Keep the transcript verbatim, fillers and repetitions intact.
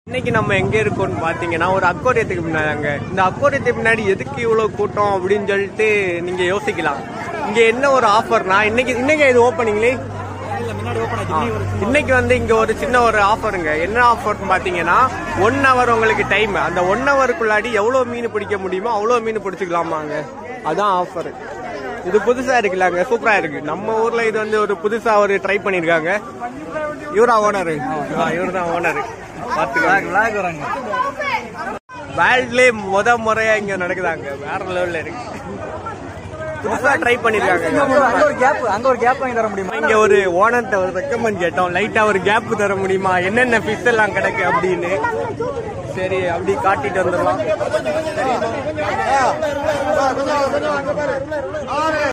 இன்னைக்கு நம்ம எங்க இருக்கோம்னு பாத்தீங்கன்னா ஒரு அக்வாரியத்துக்கு முன்னாடி. இந்த அக்வாரியத்துக்கு முன்னாடி எதுக்கு இவ்வளவு கூட்டம் அப்படின்னு சொல்லிட்டு நீங்க யோசிக்கலாம். இங்க என்ன ஒரு ஆஃபர்னா, இன்னைக்கு இன்னைக்கு இது ஓப்பனிங்லே இன்னைக்கு வந்து இங்க ஒரு சின்ன ஒரு ஆஃபருங்க. என்ன ஆஃபர்னு பாத்தீங்கன்னா, ஒன் ஹவர் உங்களுக்கு டைம். அந்த ஒன் ஹவருக்குள்ளாடி எவ்வளவு மீன் பிடிக்க முடியுமோ அவ்வளவு மீன் பிடிச்சிக்கலாமாங்க. அதான் ஆஃபர். இது புதுசா இருக்குல்லாங்க, சூப்பரா இருக்கு. நம்ம ஊர்ல இது வந்து ஒரு புதுசா ஒரு ட்ரை பண்ணிருக்காங்க. இவரா ஓனரு? இவர் தான் ஓனரு. வேர்ல்ட்லயே முத முறையா இங்க நடக்குதாங்க. வேற லெவல்ல இருக்கு. புதுசா ட்ரை பண்ணிருக்காங்க. அங்க ஒரு கேப் வாங்கி தர முடியுமா? இங்க ஒரு ஓனர்ட்ட ஒரு ரெக்கமெண்ட் கேட்டோம், லைட்டா ஒரு கேப் தர முடியுமா, என்னென்ன ஃபிஷ் எல்லாம் கிடைக்கு அப்படின்னு. சரி, அப்படி காட்டிட்டு வந்துடலாம்.